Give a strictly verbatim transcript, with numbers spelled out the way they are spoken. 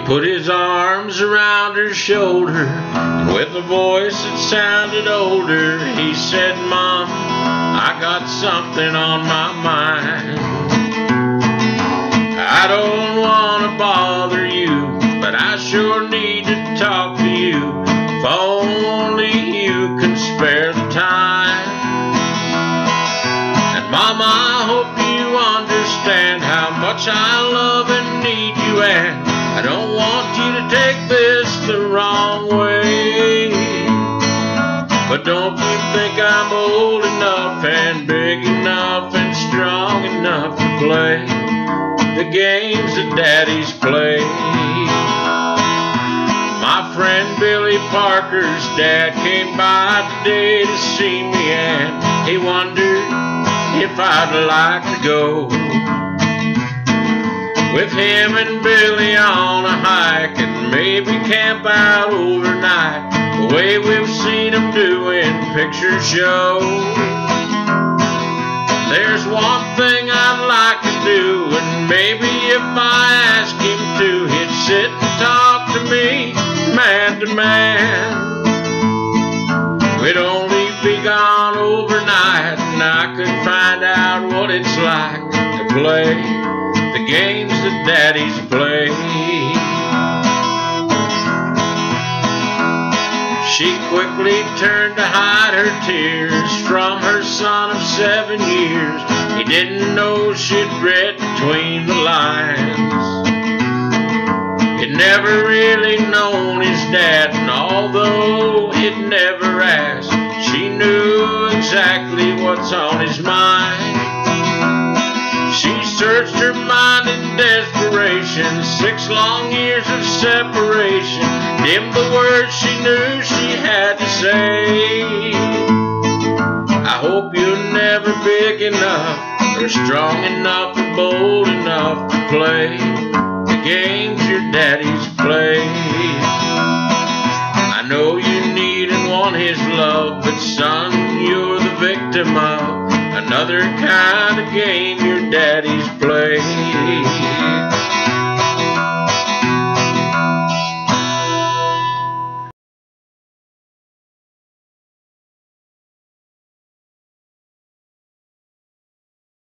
put his arms around her shoulder, and with a voice that sounded older, he said, "Mom, I got something on my mind. I don't want to bother you, but I sure need to talk to you. If only you can spare the time. And Mama, I hope you understand how much I love and need you, and I don't want you to take this the wrong way. But don't you think I'm old enough and big enough and strong enough to play the games that daddies play?" My friend Billy Parker's dad came by today to see me, and he wondered if I'd like to go with him and Billy on a hike and maybe camp out overnight, the way we've seen them do in picture shows. There's one thing I'd like to do, and maybe if I ask him to, he'd sit and talk to me man to man. We'd only be gone overnight, and I could find out what it's like to play the games that daddies play. She quickly turned to hide her tears from her son of seven years. He didn't know she'd read between the lines. He'd never really known his dad, and although he'd never asked, she knew exactly what's on his mind. She searched her mind in desperation, six long years of separation dimmed the words she knew she had to say. I hope you're never big enough or strong enough or bold enough to play the games your daddies play. I know you need and want his love, but son, you're the victim of another kind of game your daddies play.